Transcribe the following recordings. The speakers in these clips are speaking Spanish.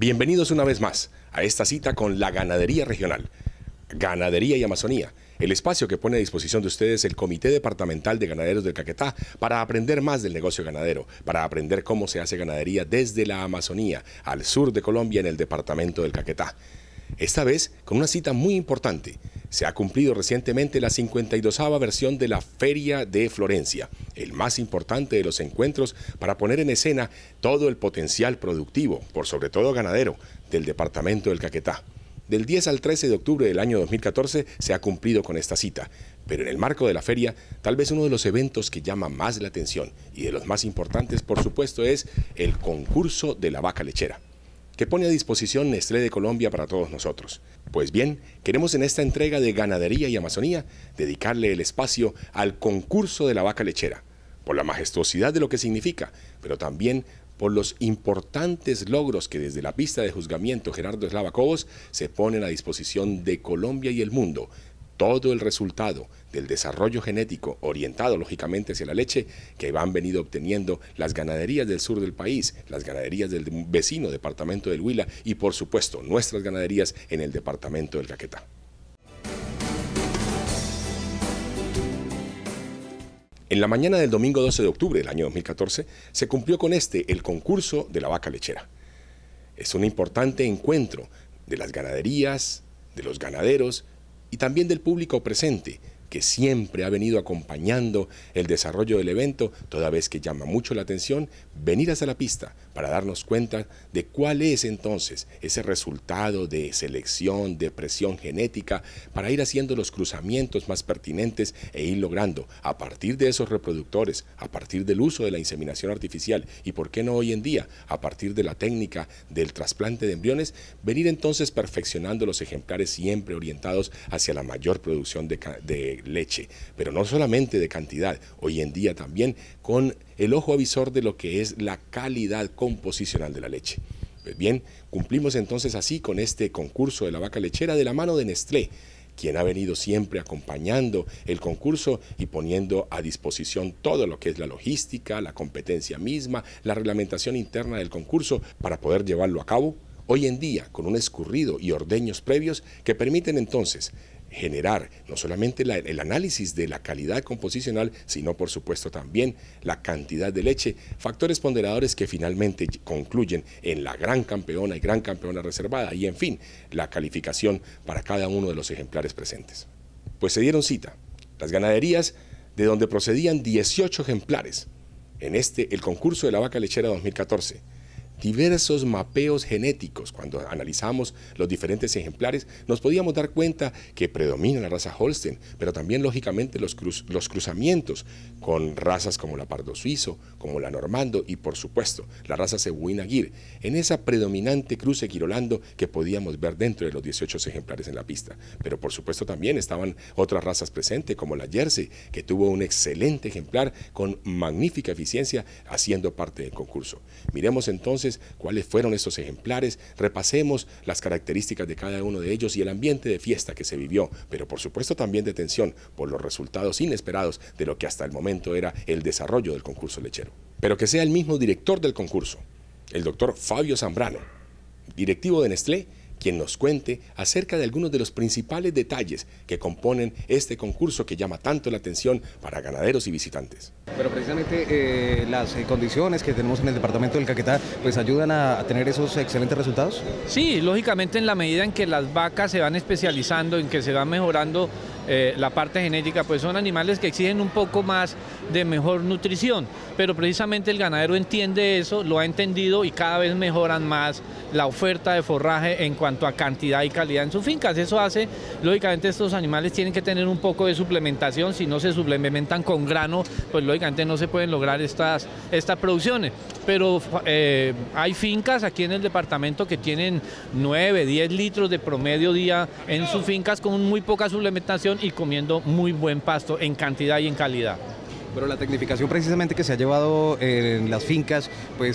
Bienvenidos una vez más a esta cita con la Ganadería Regional, Ganadería y Amazonía, el espacio que pone a disposición de ustedes el Comité Departamental de Ganaderos del Caquetá para aprender más del negocio ganadero, para aprender cómo se hace ganadería desde la Amazonía al sur de Colombia en el departamento del Caquetá. Esta vez con una cita muy importante. Se ha cumplido recientemente la 52ª versión de la Feria de Florencia, el más importante de los encuentros para poner en escena todo el potencial productivo, por sobre todo ganadero, del departamento del Caquetá. Del 10 al 13 de octubre del año 2014 se ha cumplido con esta cita, pero en el marco de la feria, tal vez uno de los eventos que llama más la atención y de los más importantes, por supuesto, es el concurso de la vaca lechera, que pone a disposición Nestlé de Colombia para todos nosotros. Pues bien, queremos en esta entrega de Ganadería y Amazonía dedicarle el espacio al concurso de la vaca lechera, por la majestuosidad de lo que significa, pero también por los importantes logros que desde la pista de juzgamiento Gerardo Eslava Cobos se ponen a disposición de Colombia y el mundo. Todo el resultado del desarrollo genético orientado lógicamente hacia la leche que han venido obteniendo las ganaderías del sur del país, las ganaderías del vecino departamento del Huila y por supuesto nuestras ganaderías en el departamento del Caquetá. En la mañana del domingo 12 de octubre del año 2014 se cumplió con el concurso de la vaca lechera. Es un importante encuentro de las ganaderías, de los ganaderos y también del público presente, que siempre ha venido acompañando el desarrollo del evento, toda vez que llama mucho la atención venir hasta la pista para darnos cuenta de cuál es entonces ese resultado de selección, de presión genética, para ir haciendo los cruzamientos más pertinentes e ir logrando, a partir de esos reproductores, a partir del uso de la inseminación artificial y, por qué no hoy en día, a partir de la técnica del trasplante de embriones, venir entonces perfeccionando los ejemplares siempre orientados hacia la mayor producción de leche, pero no solamente de cantidad, hoy en día también con el ojo avisor de lo que es la calidad composicional de la leche. Pues bien, cumplimos entonces así con este concurso de la vaca lechera de la mano de Nestlé, quien ha venido siempre acompañando el concurso y poniendo a disposición todo lo que es la logística, la competencia misma, la reglamentación interna del concurso para poder llevarlo a cabo hoy en día con un escurrido y ordeños previos que permiten entonces generar no solamente el análisis de la calidad composicional, sino por supuesto también la cantidad de leche, factores ponderadores que finalmente concluyen en la gran campeona y gran campeona reservada y en fin, la calificación para cada uno de los ejemplares presentes. Pues se dieron cita las ganaderías de donde procedían 18 ejemplares en el concurso de la vaca lechera 2014. Diversos mapeos genéticos. Cuando analizamos los diferentes ejemplares nos podíamos dar cuenta que predomina la raza Holstein, pero también lógicamente los cruzamientos con razas como la Pardo Suizo, como la Normando y por supuesto la raza Cebuina Gir, en esa predominante cruce Girolando que podíamos ver dentro de los 18 ejemplares en la pista. Pero por supuesto también estaban otras razas presentes como la Jersey, que tuvo un excelente ejemplar con magnífica eficiencia haciendo parte del concurso. Miremos entonces cuáles fueron estos ejemplares, repasemos las características de cada uno de ellos y el ambiente de fiesta que se vivió, pero por supuesto también de tensión por los resultados inesperados de lo que hasta el momento era el desarrollo del concurso lechero. Pero que sea el mismo director del concurso, el doctor Fabio Zambrano, directivo de Nestlé, quien nos cuente acerca de algunos de los principales detalles que componen este concurso que llama tanto la atención para ganaderos y visitantes. Pero precisamente las condiciones que tenemos en el departamento del Caquetá pues ayudan a tener esos excelentes resultados. Sí, lógicamente en la medida en que las vacas se van especializando, en que se va mejorando la parte genética, pues son animales que exigen un poco más de mejor nutrición, pero precisamente el ganadero entiende eso, lo ha entendido y cada vez mejoran más la oferta de forraje en cuanto a cantidad y calidad en sus fincas. Eso hace, lógicamente estos animales tienen que tener un poco de suplementación, si no se suplementan con grano, pues lógicamente no se pueden lograr estas producciones. Pero hay fincas aquí en el departamento que tienen 9, 10 litros de promedio día en sus fincas con muy poca suplementación y comiendo muy buen pasto en cantidad y en calidad. Pero la tecnificación precisamente que se ha llevado en las fincas, pues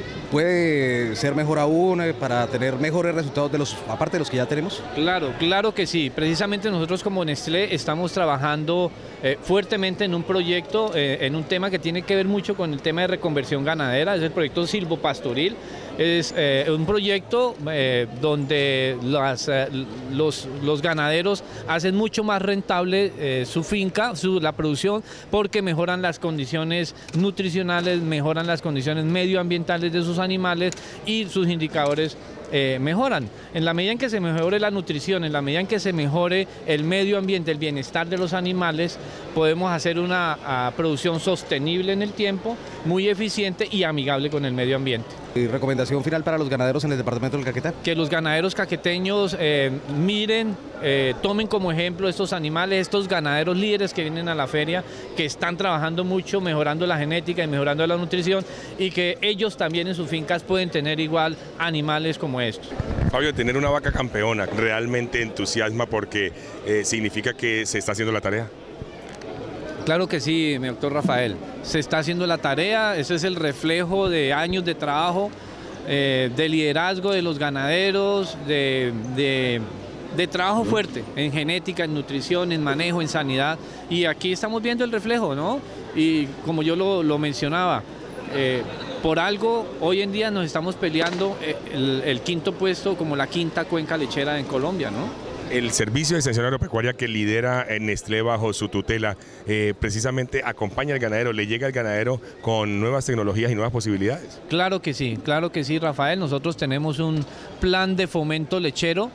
puede ser mejor aún para tener mejores resultados aparte de los que ya tenemos. Claro, claro que sí. Precisamente nosotros como Nestlé estamos trabajando fuertemente en un proyecto, en un tema que tiene que ver mucho con el tema de reconversión ganadera, es el proyecto silvopastoril. Es un proyecto donde los ganaderos hacen mucho más rentable su finca, la producción, porque mejoran las condiciones nutricionales, mejoran las condiciones medioambientales de sus animales y sus indicadores mejoran. En la medida en que se mejore la nutrición, en la medida en que se mejore el medio ambiente, el bienestar de los animales, podemos hacer una producción sostenible en el tiempo, muy eficiente y amigable con el medio ambiente. ¿Y recomendación final para los ganaderos en el departamento del Caquetá? Que los ganaderos caqueteños miren, tomen como ejemplo estos animales, estos ganaderos líderes que vienen a la feria, que están trabajando mucho, mejorando la genética y mejorando la nutrición, y que ellos también en sus fincas pueden tener igual animales como estos. Fabio, tener una vaca campeona realmente entusiasma porque significa que se está haciendo la tarea. Claro que sí, mi doctor Rafael. Se está haciendo la tarea, ese es el reflejo de años de trabajo, de liderazgo de los ganaderos, de trabajo fuerte en genética, en nutrición, en manejo, en sanidad. Y aquí estamos viendo el reflejo, ¿no? Y como yo lo mencionaba, por algo hoy en día nos estamos peleando el quinto puesto como la quinta cuenca lechera en Colombia, ¿no? El servicio de extensión agropecuaria que lidera Nestlé bajo su tutela precisamente acompaña al ganadero, le llega al ganadero con nuevas tecnologías y nuevas posibilidades. Claro que sí, Rafael. Nosotros tenemos un plan de fomento lechero,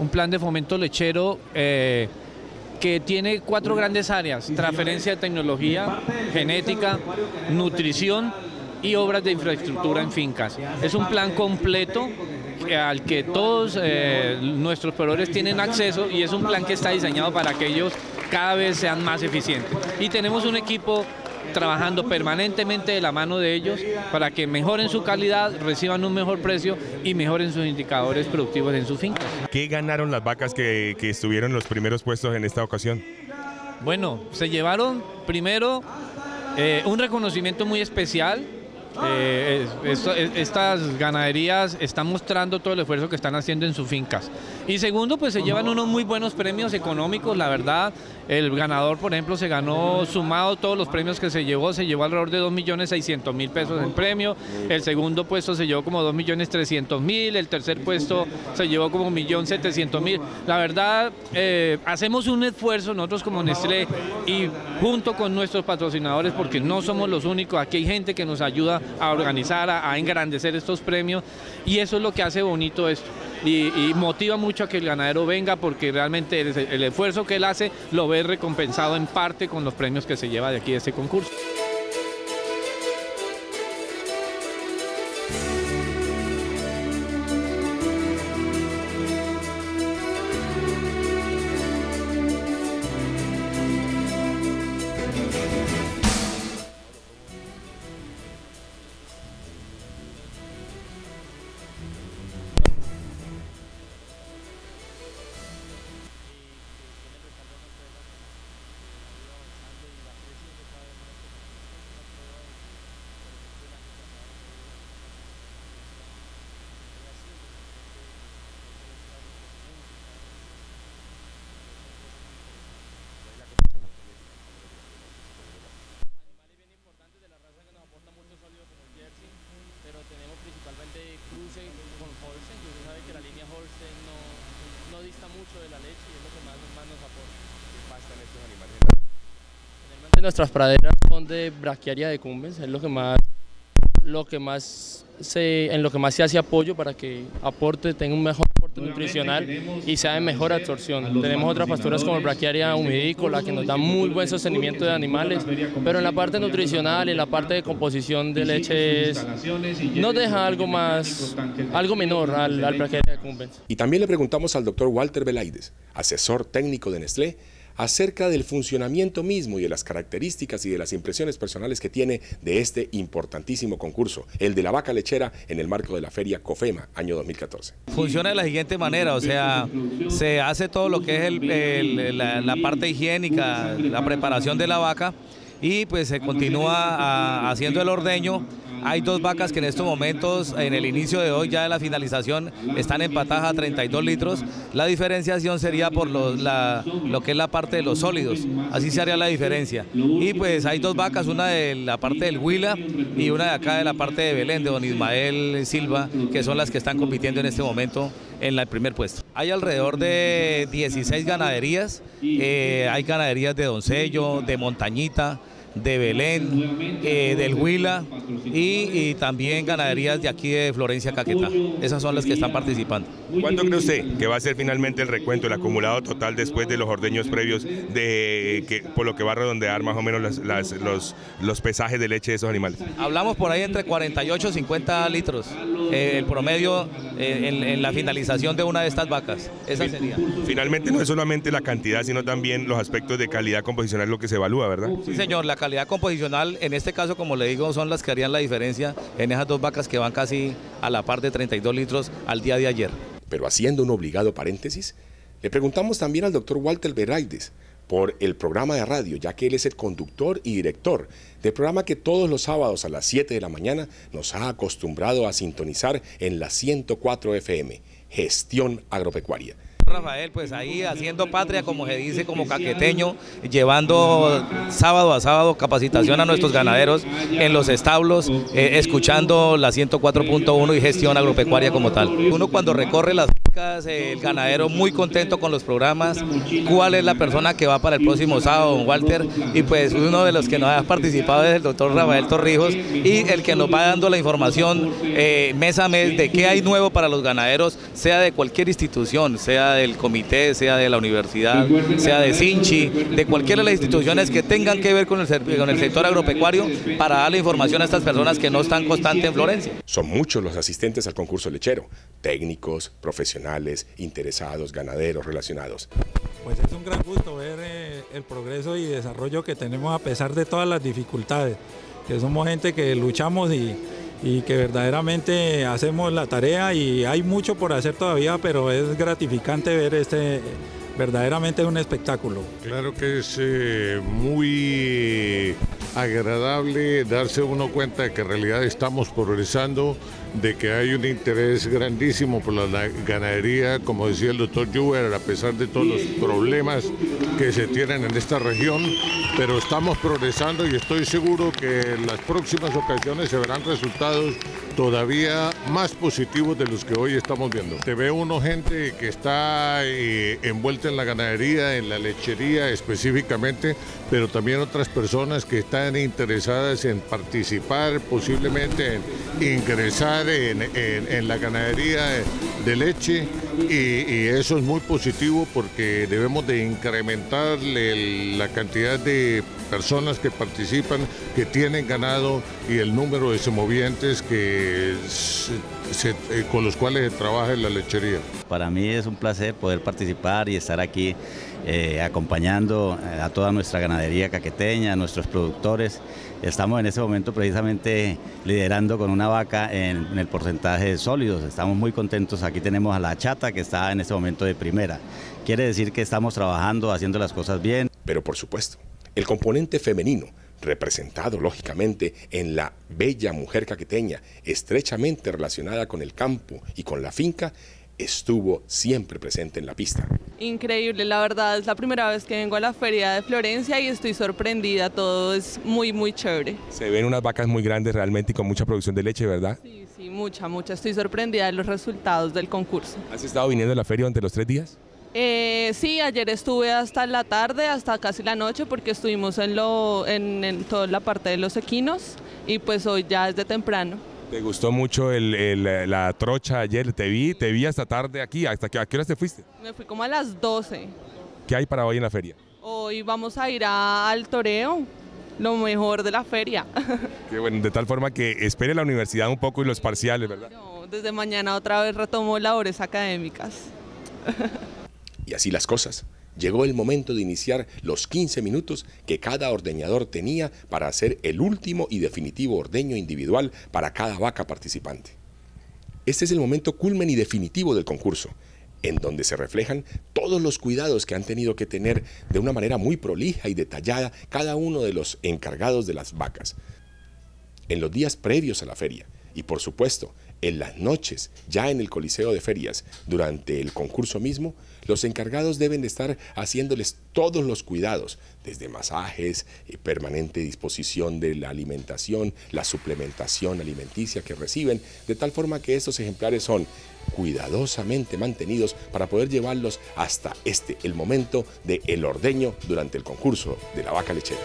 que tiene 4 grandes áreas: transferencia de tecnología, genética, nutrición y obras de infraestructura en fincas. Es un plan completo al que todos nuestros proveedores tienen acceso, y es un plan que está diseñado para que ellos cada vez sean más eficientes. Y tenemos un equipo trabajando permanentemente de la mano de ellos para que mejoren su calidad, reciban un mejor precio y mejoren sus indicadores productivos en sus fincas. ¿Qué ganaron las vacas que estuvieron en los primeros puestos en esta ocasión? Bueno, se llevaron primero un reconocimiento muy especial. Estas ganaderías están mostrando todo el esfuerzo que están haciendo en sus fincas. Y segundo, pues se llevan unos muy buenos premios económicos, la verdad. El ganador, por ejemplo, se ganó, sumado todos los premios que se llevó alrededor de 2.600.000 pesos en premio. El segundo puesto se llevó como 2.300.000, el tercer puesto se llevó como 1.700.000. La verdad, hacemos un esfuerzo nosotros como Nestlé y junto con nuestros patrocinadores, porque no somos los únicos, aquí hay gente que nos ayuda a organizar, a engrandecer estos premios, y eso es lo que hace bonito esto. Y motiva mucho a que el ganadero venga, porque realmente el esfuerzo que él hace lo ve recompensado en parte con los premios que se lleva de aquí de este concurso. Nuestras praderas son de Brachiaria decumbens, es en lo que más se hace apoyo para que tenga un mejor aporte nutricional y sea de mejor absorción. Tenemos otras pasturas como el Brachiaria humidícola, que nos da muy buen sostenimiento de animales, pero en la parte nutricional y en la parte de composición de leche nos deja algo menor al Brachiaria decumbens. Y también le preguntamos al doctor Walter Velaides, asesor técnico de Nestlé, acerca del funcionamiento mismo y de las características y de las impresiones personales que tiene de este importantísimo concurso, el de la vaca lechera, en el marco de la feria COFEMA, año 2014. Funciona de la siguiente manera, o sea, se hace todo lo que es la parte higiénica, la preparación de la vaca, y pues se continúa haciendo el ordeño Hay dos vacas que en estos momentos, en el inicio de hoy ya de la finalización, están empatadas a 32 litros. La diferenciación sería por lo que es la parte de los sólidos, así se haría la diferencia. Y pues hay dos vacas, una de la parte del Huila y una de acá de la parte de Belén, de don Ismael Silva, que son las que están compitiendo en este momento en el primer puesto. Hay alrededor de 16 ganaderías, hay ganaderías de Doncello, de Montañita, de Belén, del Huila y también ganaderías de aquí de Florencia, Caquetá. Esas son las que están participando. ¿Cuánto cree usted que va a ser finalmente el recuento, el acumulado total después de los ordeños previos, por lo que va a redondear más o menos los pesajes de leche de esos animales? Hablamos por ahí entre 48 y 50 litros, el promedio en la finalización de una de estas vacas. Esa sería. Finalmente no es solamente la cantidad, sino también los aspectos de calidad composicional lo que se evalúa, ¿verdad? Sí, señor, la calidad composicional, en este caso, como le digo, son las que harían la diferencia en esas dos vacas que van casi a la par de 32 litros al día de ayer. Pero haciendo un obligado paréntesis, le preguntamos también al doctor Walter Berraides por el programa de radio, ya que él es el conductor y director del programa que todos los sábados a las 7 de la mañana nos ha acostumbrado a sintonizar en la 104 FM, Gestión Agropecuaria. Rafael, pues ahí haciendo patria, como se dice, como caqueteño, llevando sábado a sábado capacitación a nuestros ganaderos en los establos, escuchando la 104.1 y Gestión Agropecuaria como tal. Uno cuando recorre las fincas, el ganadero muy contento con los programas, cuál es la persona que va para el próximo sábado, don Walter, y pues uno de los que nos ha participado es el doctor Rafael Torrijos, y el que nos va dando la información mes a mes de qué hay nuevo para los ganaderos, sea de cualquier institución, sea del comité, sea de la universidad, sea de Sinchi, de cualquiera de las instituciones que tengan que ver con el sector agropecuario, para darle información a estas personas que no están constantes en Florencia. Son muchos los asistentes al concurso lechero, técnicos, profesionales, interesados, ganaderos, relacionados. Pues es un gran gusto ver el progreso y desarrollo que tenemos a pesar de todas las dificultades, que somos gente que luchamos y que verdaderamente hacemos la tarea, y hay mucho por hacer todavía, pero es gratificante ver verdaderamente es un espectáculo. Claro que es muy agradable darse uno cuenta de que en realidad estamos progresando, de que hay un interés grandísimo por la ganadería, como decía el doctor Juber, a pesar de todos los problemas que se tienen en esta región, pero estamos progresando y estoy seguro que en las próximas ocasiones se verán resultados todavía más positivos de los que hoy estamos viendo. Te ve uno gente que está envuelta en la ganadería, en la lechería específicamente, pero también otras personas que están interesadas en participar, posiblemente en ingresar en la ganadería de leche, y eso es muy positivo porque debemos de incrementar la cantidad de personas que participan, que tienen ganado, y el número de semovientes con los cuales se trabaja en la lechería. Para mí es un placer poder participar y estar aquí acompañando a toda nuestra ganadería caqueteña, a nuestros productores. Estamos en este momento precisamente liderando con una vaca en el porcentaje de sólidos. Estamos muy contentos. Aquí tenemos a la chata que está en este momento de primera. Quiere decir que estamos trabajando, haciendo las cosas bien. Pero por supuesto, el componente femenino, representado lógicamente en la bella mujer caqueteña, estrechamente relacionada con el campo y con la finca, estuvo siempre presente en la pista. Increíble, la verdad es la primera vez que vengo a la feria de Florencia y estoy sorprendida, todo es muy chévere. Se ven unas vacas muy grandes realmente y con mucha producción de leche, ¿verdad? Sí, mucha, estoy sorprendida de los resultados del concurso. ¿Has estado viniendo a la feria durante los 3 días? Sí, ayer estuve hasta la tarde, hasta casi la noche, porque estuvimos en toda la parte de los equinos, y pues hoy ya es de temprano. ¿Te gustó mucho la trocha ayer? Te vi hasta tarde aquí. ¿A qué horas te fuiste? Me fui como a las 12. ¿Qué hay para hoy en la feria? Hoy vamos a ir al toreo, lo mejor de la feria. Qué bueno, de tal forma que espere la universidad un poco y los parciales, ¿verdad? No, desde mañana otra vez retomo labores académicas. Y así las cosas. Llegó el momento de iniciar los 15 minutos que cada ordeñador tenía para hacer el último y definitivo ordeño individual para cada vaca participante. Este es el momento culmen y definitivo del concurso, en donde se reflejan todos los cuidados que han tenido que tener de una manera muy prolija y detallada cada uno de los encargados de las vacas. En los días previos a la feria y por supuesto en las noches, ya en el Coliseo de Ferias, durante el concurso mismo, los encargados deben de estar haciéndoles todos los cuidados, desde masajes, permanente disposición de la alimentación, la suplementación alimenticia que reciben, de tal forma que estos ejemplares son cuidadosamente mantenidos para poder llevarlos hasta el momento del ordeño durante el concurso de la vaca lechera.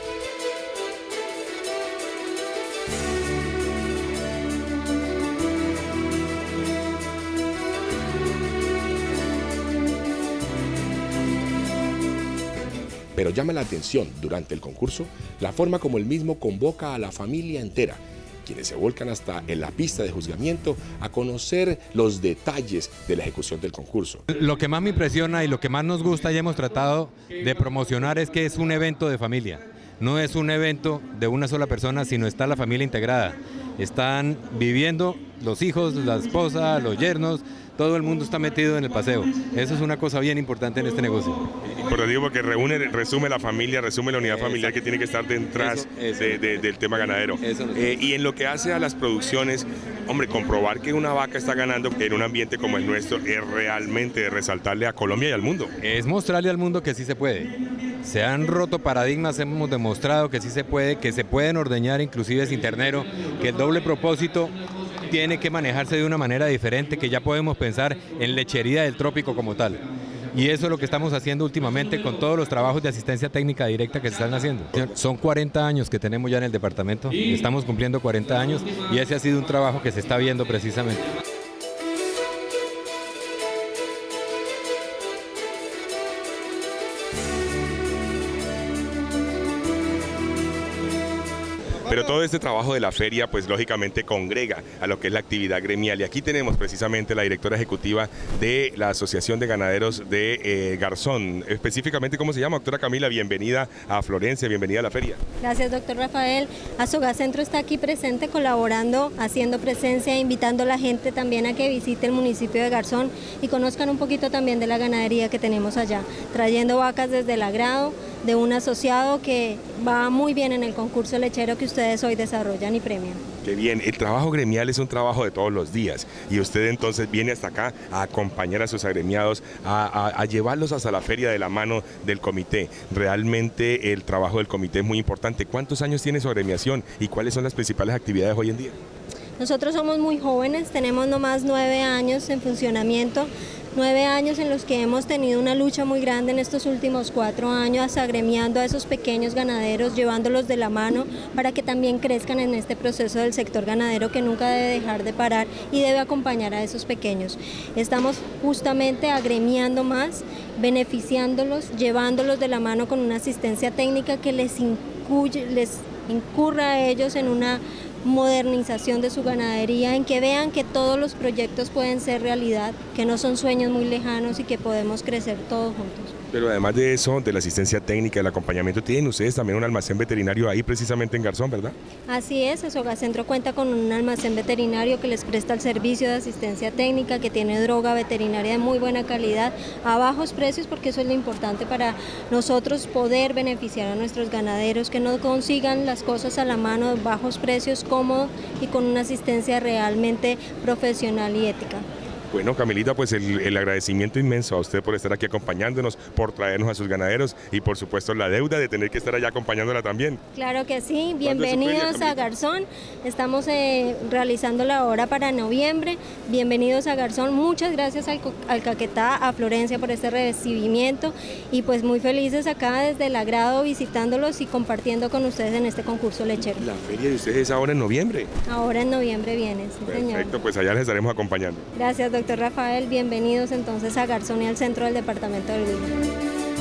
Pero llama la atención durante el concurso la forma como el mismo convoca a la familia entera, quienes se volcan hasta en la pista de juzgamiento a conocer los detalles de la ejecución del concurso. Lo que más me impresiona y lo que más nos gusta y hemos tratado de promocionar es que es un evento de familia. No es un evento de una sola persona, sino está la familia integrada. Están viviendo los hijos, la esposa, los yernos, todo el mundo está metido en el paseo. Eso es una cosa bien importante en este negocio. Por lo digo porque resume la familia, resume la unidad familiar que tiene que estar detrás del tema ganadero. Y en lo que hace a las producciones, hombre, comprobar que una vaca está ganando en un ambiente como el nuestro es realmente resaltarle a Colombia y al mundo. Es mostrarle al mundo que sí se puede. Se han roto paradigmas, hemos demostrado que sí se puede, que se pueden ordeñar inclusive sin ternero, que el doble propósito tiene que manejarse de una manera diferente, que ya podemos pensar en lechería del trópico como tal. Y eso es lo que estamos haciendo últimamente con todos los trabajos de asistencia técnica directa que se están haciendo. Son 40 años que tenemos ya en el departamento, estamos cumpliendo 40 años y ese ha sido un trabajo que se está viendo precisamente. Pero todo este trabajo de la feria, pues lógicamente congrega a lo que es la actividad gremial. Y aquí tenemos precisamente la directora ejecutiva de la Asociación de Ganaderos de Garzón. Específicamente, ¿cómo se llama? Doctora Camila, bienvenida a Florencia, bienvenida a la feria. Gracias, doctor Rafael. Asogacentro está aquí presente, colaborando, haciendo presencia, invitando a la gente también a que visite el municipio de Garzón y conozcan un poquito también de la ganadería que tenemos allá, trayendo vacas desde el agrado de un asociado que va muy bien en el concurso lechero que ustedes hoy desarrollan y premian. Qué bien, el trabajo gremial es un trabajo de todos los días y usted entonces viene hasta acá a acompañar a sus agremiados, a llevarlos hasta la feria de la mano del comité. Realmente el trabajo del comité es muy importante. ¿Cuántos años tiene su agremiación y cuáles son las principales actividades hoy en día? Nosotros somos muy jóvenes, tenemos nomás 9 años en funcionamiento, 9 años en los que hemos tenido una lucha muy grande en estos últimos 4 años, agremiando a esos pequeños ganaderos, llevándolos de la mano para que también crezcan en este proceso del sector ganadero que nunca debe dejar de parar y debe acompañar a esos pequeños. Estamos justamente agremiando más, beneficiándolos, llevándolos de la mano con una asistencia técnica que les incurra a ellos en una modernización de su ganadería, en que vean que todos los proyectos pueden ser realidad, que no son sueños muy lejanos y que podemos crecer todos juntos. Pero además de eso, de la asistencia técnica, del acompañamiento, tienen ustedes también un almacén veterinario ahí precisamente en Garzón, ¿verdad? Así es, Asogacentro cuenta con un almacén veterinario que les presta el servicio de asistencia técnica, que tiene droga veterinaria de muy buena calidad, a bajos precios, porque eso es lo importante para nosotros poder beneficiar a nuestros ganaderos, que no consigan las cosas a la mano de bajos precios, cómodo y con una asistencia realmente profesional y ética. Bueno, Camilita, pues el agradecimiento inmenso a usted por estar aquí acompañándonos, por traernos a sus ganaderos y por supuesto la deuda de tener que estar allá acompañándola también. Claro que sí, bienvenidos a Garzón, estamos realizando la hora para noviembre, bienvenidos a Garzón, muchas gracias al Caquetá, a Florencia por este recibimiento y pues muy felices acá desde el agrado visitándolos y compartiendo con ustedes en este concurso lechero. La feria de ustedes es ahora en noviembre. Ahora en noviembre viene, sí, señor. Perfecto, pues allá les estaremos acompañando. Gracias, doctor Rafael, bienvenidos entonces a Garzón y al centro del departamento del Huila.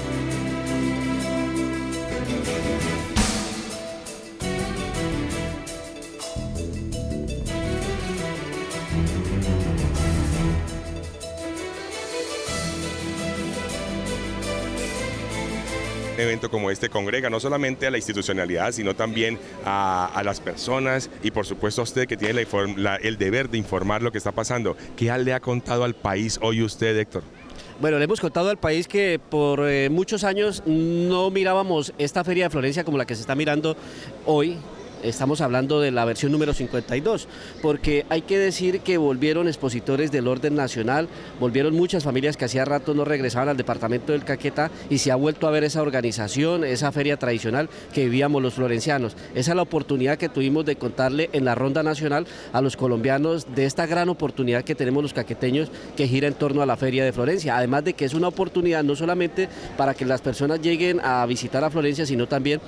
Un evento como este congrega no solamente a la institucionalidad, sino también a las personas y por supuesto a usted que tiene el deber de informar lo que está pasando. ¿Qué le ha contado al país hoy usted, Héctor? Bueno, le hemos contado al país que por muchos años no mirábamos esta feria de Florencia como la que se está mirando hoy, estamos hablando de la versión número 52, porque hay que decir que volvieron expositores del orden nacional, volvieron muchas familias que hacía rato no regresaban al departamento del Caquetá y se ha vuelto a ver esa organización, esa feria tradicional que vivíamos los florencianos. Esa es la oportunidad que tuvimos de contarle en la ronda nacional a los colombianos de esta gran oportunidad que tenemos los caqueteños que gira en torno a la feria de Florencia, además de que es una oportunidad no solamente para que las personas lleguen a visitar a Florencia, sino también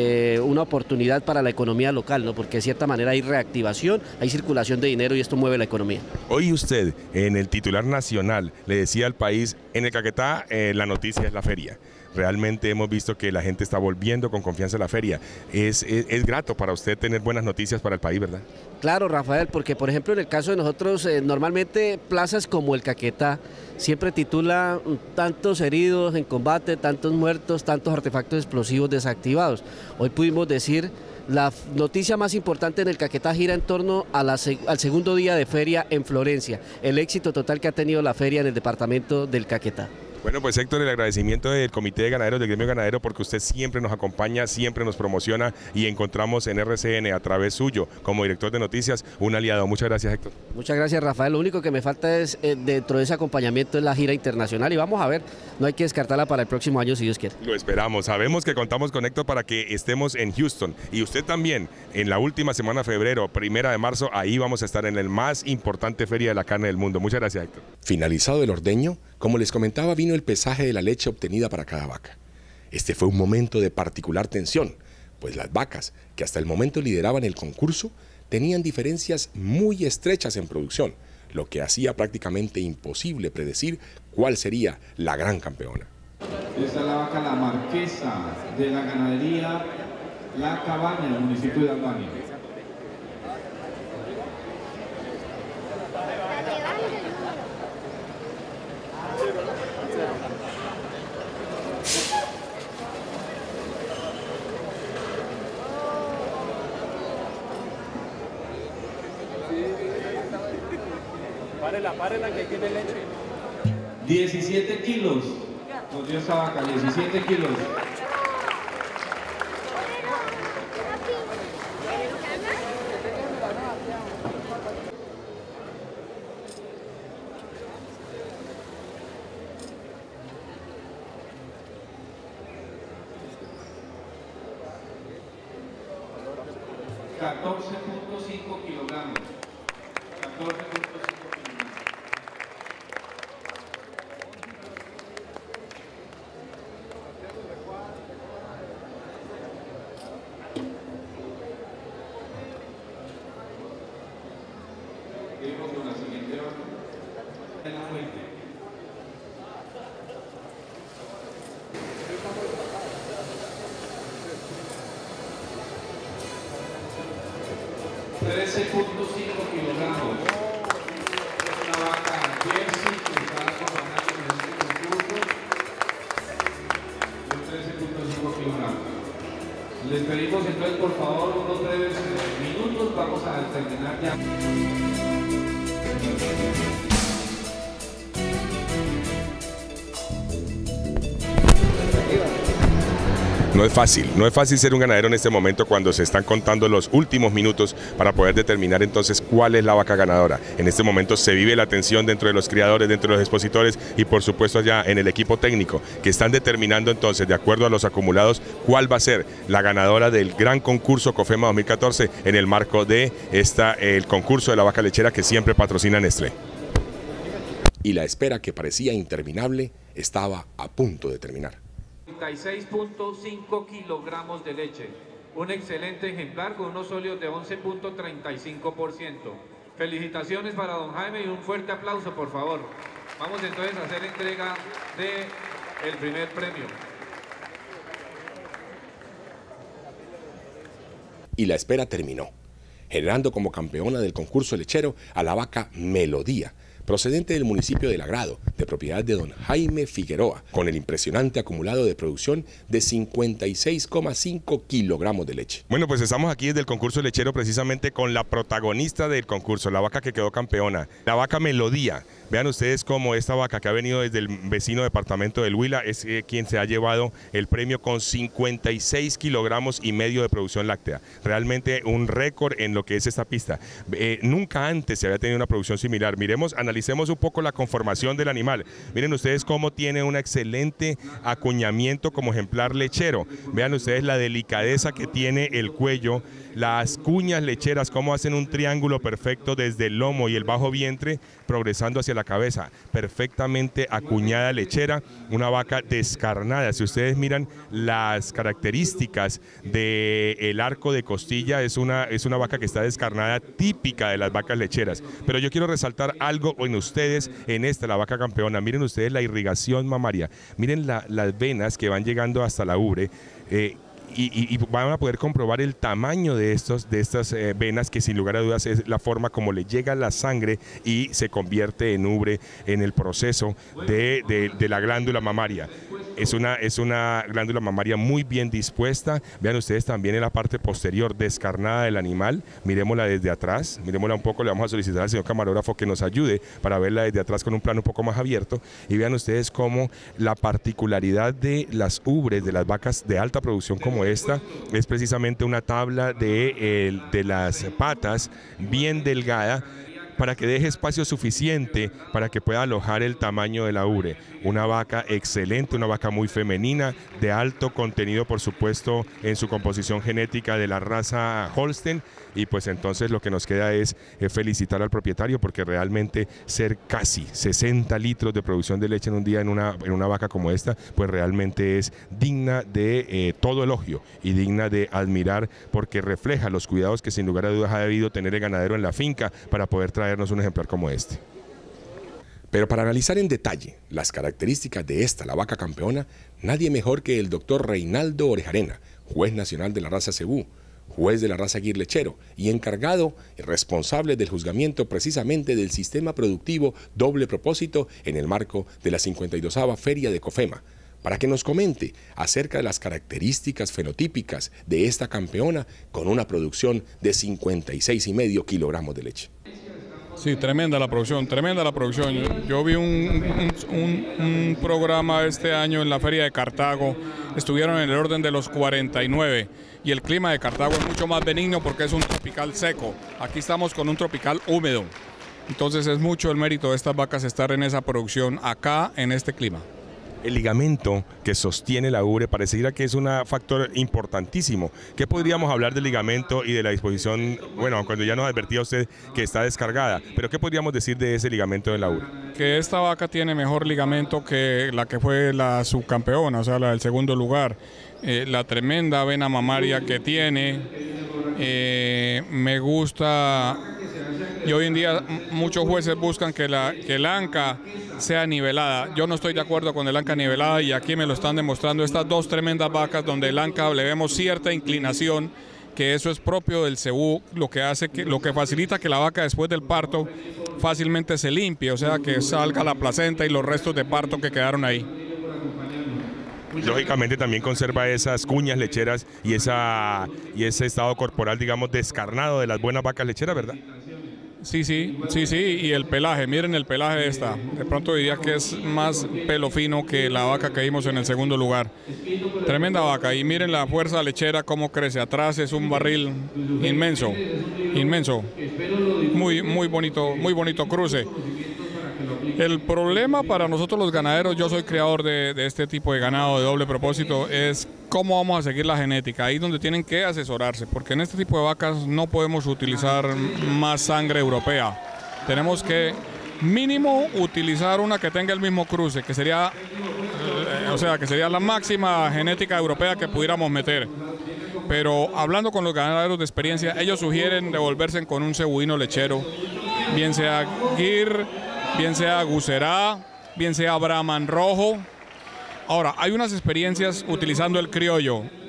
una oportunidad para la economía local, ¿no? Porque de cierta manera hay reactivación, hay circulación de dinero y esto mueve la economía. Hoy usted, en el titular nacional, le decía al país, en el Caquetá la noticia es la feria. Realmente hemos visto que la gente está volviendo con confianza a la feria. Es grato para usted tener buenas noticias para el país, ¿verdad? Claro, Rafael, porque por ejemplo en el caso de nosotros, normalmente plazas como el Caquetá siempre titula tantos heridos en combate, tantos muertos, tantos artefactos explosivos desactivados. Hoy pudimos decir, la noticia más importante en el Caquetá gira en torno a al segundo día de feria en Florencia, el éxito total que ha tenido la feria en el departamento del Caquetá. Bueno, pues Héctor, el agradecimiento del Comité de Ganaderos del Gremio Ganadero, porque usted siempre nos acompaña, siempre nos promociona y encontramos en RCN a través suyo como director de noticias un aliado. Muchas gracias, Héctor. Muchas gracias, Rafael. Lo único que me falta es dentro de ese acompañamiento es la gira internacional y vamos a ver, no hay que descartarla para el próximo año si Dios quiere. Lo esperamos, sabemos que contamos con Héctor para que estemos en Houston y usted también en la última semana de febrero, 1 de marzo, ahí vamos a estar en el más importante feria de la carne del mundo. Muchas gracias, Héctor. Finalizado el ordeño, como les comentaba, vino el pesaje de la leche obtenida para cada vaca. Este fue un momento de particular tensión, pues las vacas, que hasta el momento lideraban el concurso, tenían diferencias muy estrechas en producción, lo que hacía prácticamente imposible predecir cuál sería la gran campeona. Esta es la vaca La Marquesa de la ganadería La Cabaña, del municipio de Albania. Párela que tiene leche. 17 kilos. Nos dio esta vaca, 17 kilos. $14.5 kilogramos. 14.5 con la siguiente vaca en la fuente. $13.5 kilogramos. Una vaca Jersey que está acompañando en este concurso de 13.5 kilogramos. Les pedimos entonces por favor unos breves minutos, vamos a terminar ya. No es fácil ser un ganadero en este momento cuando se están contando los últimos minutos para poder determinar entonces cuál es la vaca ganadora. En este momento se vive la tensión dentro de los criadores, dentro de los expositores y por supuesto allá en el equipo técnico que están determinando entonces de acuerdo a los acumulados cuál va a ser la ganadora del gran concurso COFEMA 2014 en el marco de el concurso de la vaca lechera que siempre patrocina Nestlé. Y la espera que parecía interminable estaba a punto de terminar. 36.5 kilogramos de leche, un excelente ejemplar con unos óleos de 11.35%. Felicitaciones para don Jaime y un fuerte aplauso por favor. Vamos entonces a hacer entrega del primer premio. Y la espera terminó, generando como campeona del concurso lechero a la vaca Melodía, procedente del municipio de Lagrado, de propiedad de don Jaime Figueroa, con el impresionante acumulado de producción de 56,5 kilogramos de leche. Bueno, pues estamos aquí desde el concurso lechero precisamente con la protagonista del concurso, la vaca que quedó campeona, la vaca Melodía. Vean ustedes cómo esta vaca que ha venido desde el vecino departamento del Huila es quien se ha llevado el premio con 56 kilogramos y medio de producción láctea. Realmente un récord en lo que es esta pista. Nunca antes se había tenido una producción similar. Analicemos un poco la conformación del animal. Miren ustedes cómo tiene un excelente acuñamiento como ejemplar lechero. Vean ustedes la delicadeza que tiene el cuello, las cuñas lecheras, cómo hacen un triángulo perfecto desde el lomo y el bajo vientre, progresando hacia la cabeza. Perfectamente acuñada lechera, una vaca descarnada. Si ustedes miran las características del arco de costilla, es una vaca que está descarnada, típica de las vacas lecheras. Pero yo quiero resaltar algo en ustedes, en esta, la vaca campeona. Miren ustedes la irrigación mamaria, miren las venas que van llegando hasta la ubre. Y van a poder comprobar el tamaño de estas venas, que sin lugar a dudas es la forma como le llega la sangre y se convierte en ubre en el proceso de la glándula mamaria. Es una glándula mamaria muy bien dispuesta. Vean ustedes también en la parte posterior descarnada del animal. Miremosla desde atrás, miremosla un poco. Le vamos a solicitar al señor camarógrafo que nos ayude para verla desde atrás con un plano un poco más abierto. Y vean ustedes cómo la particularidad de las ubres de las vacas de alta producción como esta es precisamente una tabla de las patas bien delgada, para que deje espacio suficiente para que pueda alojar el tamaño de la ubre. Una vaca excelente, una vaca muy femenina, de alto contenido, por supuesto, en su composición genética de la raza Holstein. Y pues entonces lo que nos queda es felicitar al propietario, porque realmente ser casi 60 litros de producción de leche en un día en una vaca como esta, pues realmente es digna de todo elogio y digna de admirar, porque refleja los cuidados que sin lugar a dudas ha debido tener el ganadero en la finca para poder traernos un ejemplar como este. Pero para analizar en detalle las características de esta, la vaca campeona, nadie mejor que el doctor Reinaldo Orejarena, juez nacional de la raza Cebú, juez de la raza Guir Lechero y encargado y responsable del juzgamiento precisamente del sistema productivo doble propósito en el marco de la 52ª Feria de COFEMA, para que nos comente acerca de las características fenotípicas de esta campeona con una producción de 56,5 kilogramos de leche. Sí, tremenda la producción, tremenda la producción. Yo vi un programa este año en la Feria de Cartago, estuvieron en el orden de los 49 y el clima de Cartago es mucho más benigno porque es un tropical seco. Aquí estamos con un tropical húmedo, entonces es mucho el mérito de estas vacas estar en esa producción acá en este clima. El ligamento que sostiene la ubre pareciera que es un factor importantísimo. ¿Qué podríamos hablar del ligamento y de la disposición? Bueno, cuando ya nos advertía usted que está descargada, pero ¿qué podríamos decir de ese ligamento de la ubre? Que esta vaca tiene mejor ligamento que la que fue la subcampeona, o sea, la del segundo lugar. La tremenda vena mamaria que tiene, me gusta. Y hoy en día muchos jueces buscan que el anca sea nivelada. Yo no estoy de acuerdo con el anca nivelada y aquí me lo están demostrando estas dos tremendas vacas donde el anca le vemos cierta inclinación, que eso es propio del cebú, lo que facilita que la vaca después del parto fácilmente se limpie, o sea, que salga la placenta y los restos de parto que quedaron ahí. Lógicamente también conserva esas cuñas lecheras y ese estado corporal, digamos, descarnado de las buenas vacas lecheras, ¿verdad? Sí, y el pelaje, miren el pelaje de esta, de pronto diría que es más pelo fino que la vaca que vimos en el segundo lugar. Tremenda vaca, y miren la fuerza lechera cómo crece, atrás es un barril inmenso, muy bonito cruce. El problema para nosotros los ganaderos, yo soy criador de este tipo de ganado de doble propósito, es cómo vamos a seguir la genética, ahí es donde tienen que asesorarse, porque en este tipo de vacas no podemos utilizar más sangre europea. Tenemos que mínimo utilizar una que tenga el mismo cruce, que sería, que sería la máxima genética europea que pudiéramos meter. Pero hablando con los ganaderos de experiencia, ellos sugieren devolverse con un cebuino lechero, bien sea Gir, bien sea Gucerá, bien sea Brahman rojo. Ahora, hay unas experiencias utilizando el criollo.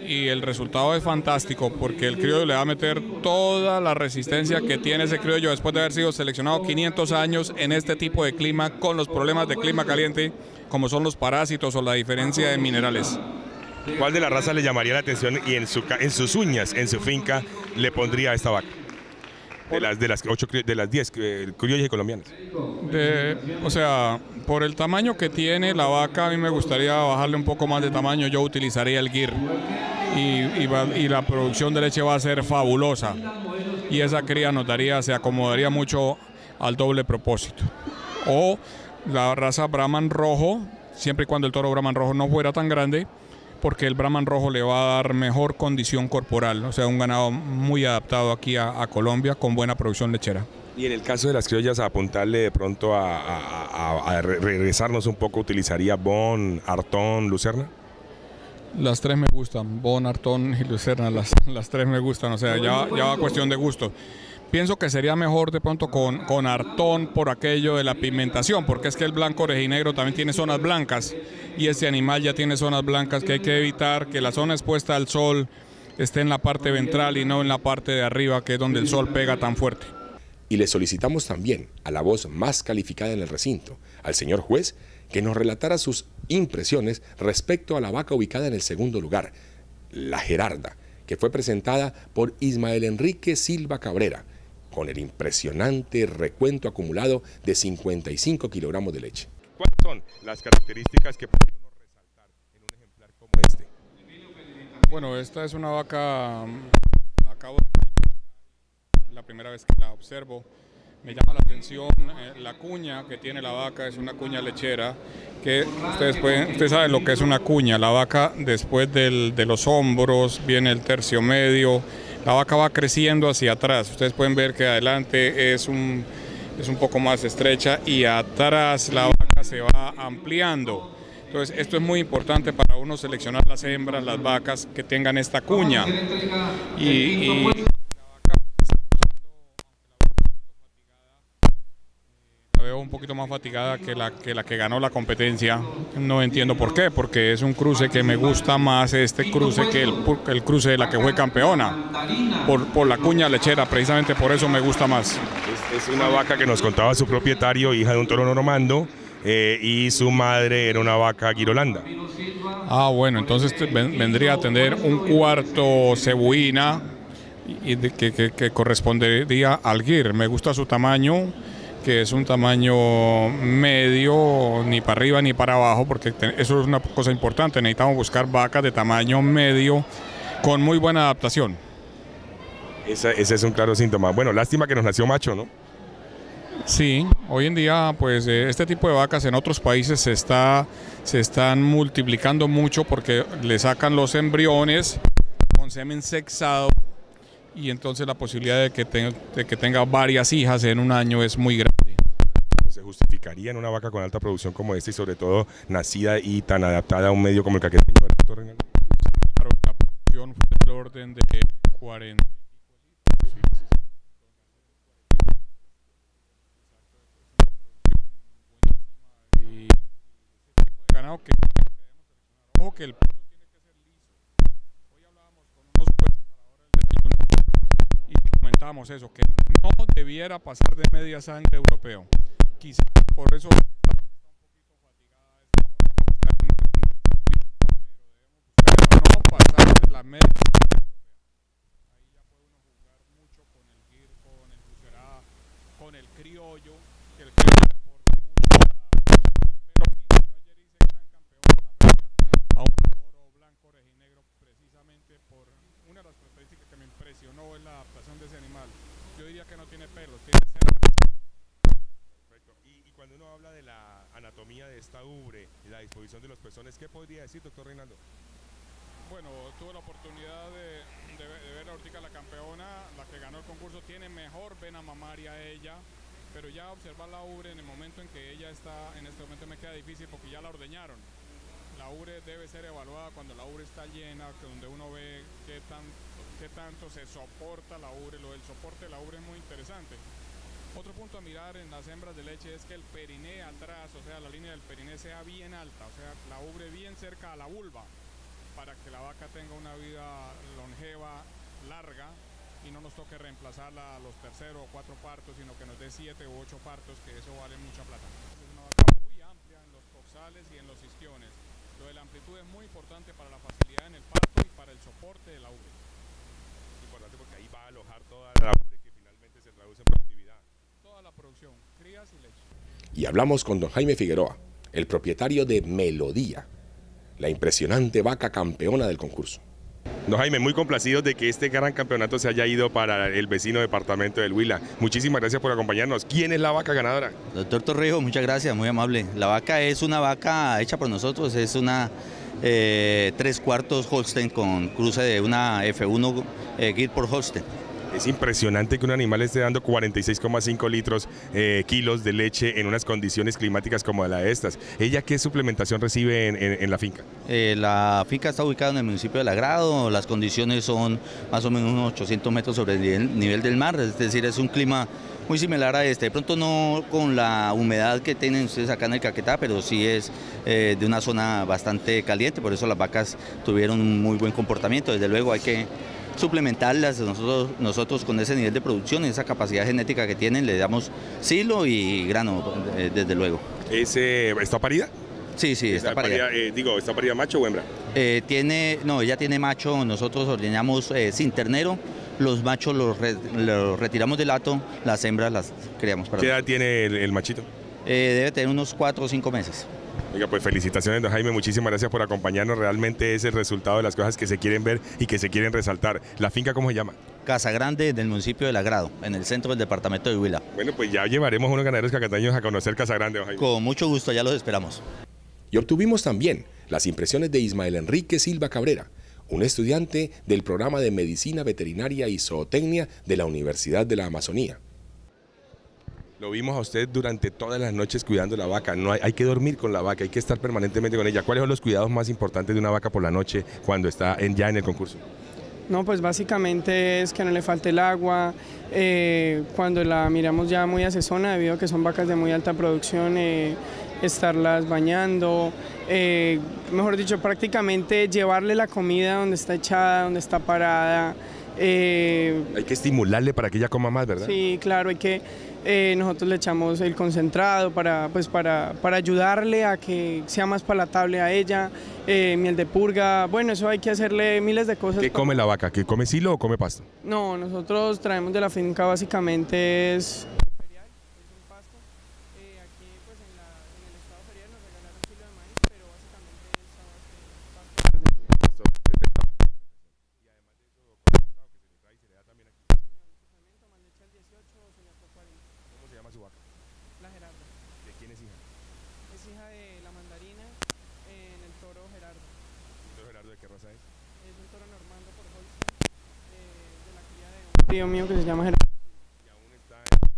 y el resultado es fantástico porque el criollo le va a meter toda la resistencia que tiene ese criollo después de haber sido seleccionado 500 años en este tipo de clima con los problemas de clima caliente como son los parásitos o la diferencia de minerales. ¿Cuál de las razas le llamaría la atención y en sus uñas, en su finca, le pondría a esta vaca? De las 10 criollas y colombianas. O sea, por el tamaño que tiene la vaca, a mí me gustaría bajarle un poco más de tamaño. Yo utilizaría el GIR y la producción de leche va a ser fabulosa. Y esa cría se acomodaría mucho al doble propósito. O la raza Brahman rojo, siempre y cuando el toro Brahman rojo no fuera tan grande, porque el Brahman rojo le va a dar mejor condición corporal, o sea, un ganado muy adaptado aquí a Colombia con buena producción lechera. Y en el caso de las criollas, a apuntarle de pronto a regresarnos un poco, ¿utilizaría Bon, Artón, Lucerna? Las tres me gustan, Bon, Artón y Lucerna, las tres me gustan, o sea, ya va cuestión de gusto. Pienso que sería mejor de pronto con Artón por aquello de la pigmentación, porque es que el blanco orejinegro también tiene zonas blancas y este animal ya tiene zonas blancas que hay que evitar que la zona expuesta al sol esté en la parte ventral y no en la parte de arriba, que es donde el sol pega tan fuerte. Y le solicitamos también a la voz más calificada en el recinto, al señor juez, que nos relatara sus impresiones respecto a la vaca ubicada en el segundo lugar, la Gerarda, que fue presentada por Ismael Enrique Silva Cabrera, con el impresionante recuento acumulado de 55 kilogramos de leche. ¿Cuáles son las características que podría uno resaltar en un ejemplar como este? Bueno, esta es una vaca, la primera vez que la observo, me llama la atención la cuña que tiene la vaca, es una cuña lechera, que ustedes saben lo que es una cuña. La vaca después de los hombros viene el tercio medio. La vaca va creciendo hacia atrás. Ustedes pueden ver que adelante es un poco más estrecha y atrás la vaca se va ampliando. Entonces esto es muy importante para uno seleccionar las hembras, las vacas que tengan esta cuña. Y la veo un poquito más fatigada que la que ganó la competencia. No entiendo por qué, porque es un cruce que me gusta más este cruce que el cruce de la que fue campeona. Por la cuña lechera, precisamente por eso me gusta más. Es una vaca que nos contaba su propietario, hija de un toro normando, y su madre era una vaca girolanda. Ah, bueno, entonces vendría a tener un cuarto cebuina que correspondería al GIR. Me gusta su tamaño, que es un tamaño medio, ni para arriba ni para abajo, porque eso es una cosa importante. Necesitamos buscar vacas de tamaño medio con muy buena adaptación. Ese es un claro síntoma. Bueno, lástima que nos nació macho, ¿no? Sí, hoy en día pues este tipo de vacas en otros países se están multiplicando mucho porque le sacan los embriones con semen sexado y entonces la posibilidad de que tenga varias hijas en un año es muy grande. ¿Se justificaría en una vaca con alta producción como esta y sobre todo nacida y tan adaptada a un medio como el caqueteño? Claro, la producción fue del orden de 40. Ganado que el pelo tiene que ser liso. Hoy hablábamos con unos jueces a la hora del desayuno y comentábamos eso, que no debiera pasar de media sangre europeo. Quizás por eso está un poquito fatigada a esta hora, pero no pasar de la media sangre europea. Ahí ya puede uno jugar mucho con el GIR, con el Lucerá, con el criollo, que el criollo le aporta mucho. Pero yo ayer hice gran campeón de la feria a un toro blanco orejinegro precisamente por una de las características que me impresionó es la adaptación de ese animal. Yo diría que no tiene pelos, tiene cerdas. Perfecto. Y cuando uno habla de la anatomía de esta ubre y la disposición de los pezones, ¿qué podría decir, doctor Reinaldo? Bueno, tuve la oportunidad de ver ahorita la campeona, la que ganó el concurso, tiene mejor vena mamaria ella, pero ya observar la ubre en el momento en que ella está, en este momento me queda difícil porque ya la ordeñaron. La ubre debe ser evaluada cuando la ubre está llena, donde uno ve qué tanto se soporta la ubre. Lo del soporte de la ubre es muy interesante. Otro punto a mirar en las hembras de leche es que el periné atrás, o sea, la línea del periné sea bien alta, o sea, la ubre bien cerca a la vulva. para que la vaca tenga una vida longeva, larga, y no nos toque reemplazarla a los terceros o 4 partos, sino que nos dé 7 u 8 partos, que eso vale mucha plata. Es una vaca muy amplia en los coxales y en los isquiones. Lo de la amplitud es muy importante para la facilidad en el parto y para el soporte de la ubre. Importante porque ahí va a alojar toda la ubre que finalmente se traduce en productividad. Toda la producción, crías y leche. Y hablamos con don Jaime Figueroa, el propietario de Melodía, la impresionante vaca campeona del concurso. Don Jaime, muy complacidos de que este gran campeonato se haya ido para el vecino departamento del Huila. Muchísimas gracias por acompañarnos. ¿Quién es la vaca ganadora? Doctor Torrijos, muchas gracias, muy amable. La vaca es una vaca hecha por nosotros, es una 3/4 Holstein con cruce de una F1 Guilford Holstein. Es impresionante que un animal esté dando 46,5 litros kilos de leche en unas condiciones climáticas como la de estas. ¿Ella qué suplementación recibe en la finca? La finca está ubicada en el municipio de Lagrado, las condiciones son más o menos unos 800 metros sobre el nivel del mar, es decir, es un clima muy similar a este, de pronto no con la humedad que tienen ustedes acá en el Caquetá, pero sí es de una zona bastante caliente, por eso las vacas tuvieron un muy buen comportamiento. Desde luego hay que suplementarlas, nosotros con ese nivel de producción, esa capacidad genética que tienen, le damos silo y grano, desde luego. ¿Está parida? Sí, está parida. ¿Está parida macho o hembra? Ella tiene macho, nosotros ordeñamos sin ternero, los machos los retiramos del hato, las hembras las criamos. ¿Qué edad tiene el machito? Debe tener unos 4 o 5 meses. Oiga, pues felicitaciones, don Jaime, muchísimas gracias por acompañarnos, realmente es el resultado de las cosas que se quieren ver y que se quieren resaltar. ¿La finca cómo se llama? Casa Grande, del municipio de Lagrado, en el centro del departamento de Huila. Bueno, pues ya llevaremos a unos ganaderos caquetaños a conocer Casa Grande, don Jaime. Con mucho gusto, ya los esperamos. Y obtuvimos también las impresiones de Ismael Enrique Silva Cabrera, un estudiante del programa de Medicina Veterinaria y Zootecnia de la Universidad de la Amazonía. Lo vimos a usted durante todas las noches cuidando la vaca. Hay que dormir con la vaca, hay que estar permanentemente con ella. ¿Cuáles son los cuidados más importantes de una vaca por la noche cuando está ya en el concurso? No, pues básicamente es que no le falte el agua, cuando la miramos ya muy acesona, debido a que son vacas de muy alta producción, estarlas bañando, mejor dicho, prácticamente llevarle la comida donde está echada, donde está parada. Hay que estimularle para que ella coma más, ¿verdad? Sí, claro, nosotros le echamos el concentrado para ayudarle a que sea más palatable a ella, miel de purga, bueno, eso hay que hacerle miles de cosas. ¿Qué come la vaca? ¿Que come silo o come pasto? No, nosotros traemos de la finca básicamente es ferial, es un pasto. Aquí pues en el estado ferial nos regalaron un kilo de maíz, pero básicamente es pasto verde. Y además de eso, concentrado que se le trae y se le da también aquí. Más leche al 18 o señor por 40. ¿Cómo se llama su vaca? La Gerarda. ¿De quién es hija? Es hija de la Mandarina en el toro Gerardo. ¿El toro Gerardo de qué raza es? Es un toro normando por Holstein, de la cría de un tío mío que se llama Gerardo. ¿Y aún está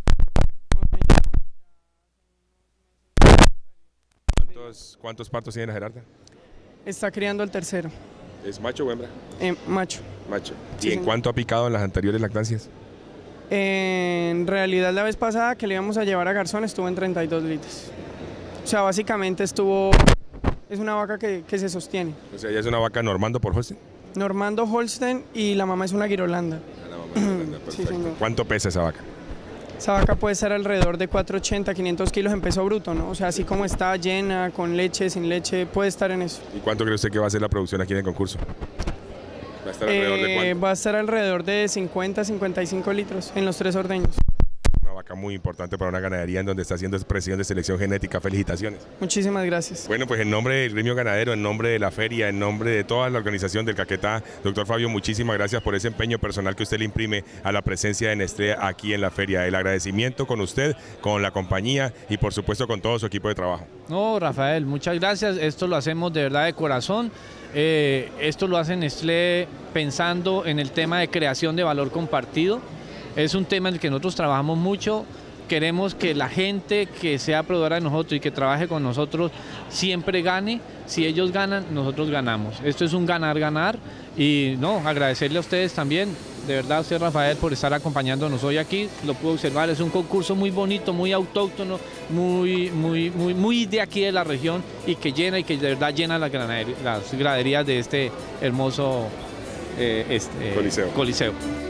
¿Cuántos partos tiene la Gerarda? Está criando el tercero. ¿Es macho o hembra? Macho. Macho. Sí, ¿Y en señor. cuánto ha picado en las anteriores lactancias? En realidad la vez pasada que le íbamos a llevar a Garzón estuvo en 32 litros. O sea, básicamente es una vaca que se sostiene. O sea, ella es una vaca normando por Holstein. Normando Holstein y la mamá es una Girolanda. La mamá es una Girolanda, perfecto. Sí, señor. ¿Cuánto pesa esa vaca? Esa vaca puede ser alrededor de 480, 500 kilos en peso bruto, ¿no? O sea, así como está llena, con leche, sin leche, puede estar en eso. ¿Y cuánto cree usted que va a ser la producción aquí en el concurso? ¿Va a estar alrededor de cuánto? Va a estar alrededor de 50, 55 litros en los 3 ordeños. Una vaca muy importante para una ganadería en donde está haciendo presión de selección genética. Felicitaciones. Muchísimas gracias. Bueno, pues en nombre del gremio ganadero, en nombre de la feria, en nombre de toda la organización del Caquetá, doctor Fabio, muchísimas gracias por ese empeño personal que usted le imprime a la presencia de Nestlé aquí en la feria. El agradecimiento con usted, con la compañía y por supuesto con todo su equipo de trabajo. No, Rafael, muchas gracias. Esto lo hacemos de verdad de corazón. Esto lo hace Nestlé pensando en el tema de creación de valor compartido. Es un tema en el que nosotros trabajamos mucho. Queremos que la gente que sea proveedora de nosotros y que trabaje con nosotros siempre gane. Si ellos ganan, nosotros ganamos. Esto es un ganar-ganar y no, agradecerle a ustedes también de verdad a usted, Rafael, por estar acompañándonos hoy aquí. Lo pude observar, es un concurso muy bonito, muy autóctono, muy de aquí de la región y que llena y que de verdad llena las graderías de este hermoso Coliseo.